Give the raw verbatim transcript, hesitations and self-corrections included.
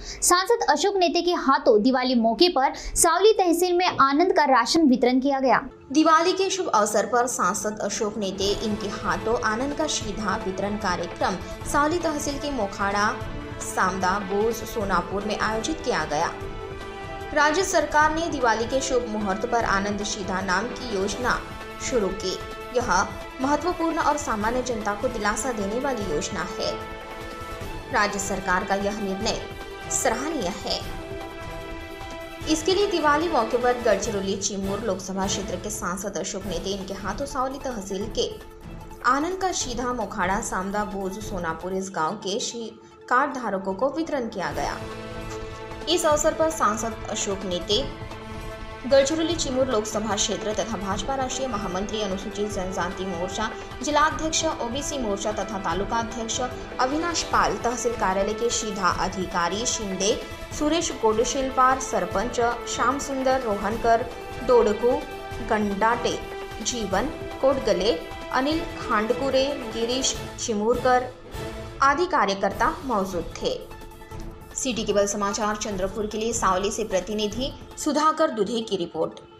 सांसद अशोक नेते के हाथों दिवाली मौके पर सावली तहसील में आनंद का राशन वितरण किया गया। दिवाली के शुभ अवसर पर सांसद अशोक नेते इनके हाथों आनंद का सीधा वितरण कार्यक्रम सावली तहसील के मोखाड़ा सामदा बोझ सोनापुर में आयोजित किया गया। राज्य सरकार ने दिवाली के शुभ मुहूर्त पर आनंद सीधा नाम की योजना शुरू की। यह महत्वपूर्ण और सामान्य जनता को दिलासा देने वाली योजना है। राज्य सरकार का यह निर्णय सराहनीय है। इसके लिए दिवाली मौके पर गढ़चिरौली चिमूर लोकसभा क्षेत्र के सांसद अशोक नेते इनके हाथों सावली तहसील के आनंद का सीधा मोखाड़ा सामदा बोझ सोनापुर इस गांव के कार्ड धारकों को वितरण किया गया। इस अवसर पर सांसद अशोक नेते गढ़चिरौली चिमूर लोकसभा क्षेत्र तथा भाजपा राष्ट्रीय महामंत्री अनुसूचित जनजाति मोर्चा जिलाध्यक्ष ओबीसी मोर्चा तथा तालुका अध्यक्ष अविनाश पाल, तहसील कार्यालय के सीधा अधिकारी शिंदे सुरेश गोडशिलपार, सरपंच श्याम सुंदर रोहनकर, दोड़कू गंडाटे, जीवन कोटगले, अनिल खांडकुरे, गिरीश चिमूरकर आदि कार्यकर्ता मौजूद थे। सिटी केबल समाचार चंद्रपुर के लिए सावली से प्रतिनिधि सुधाकर दुधे की रिपोर्ट।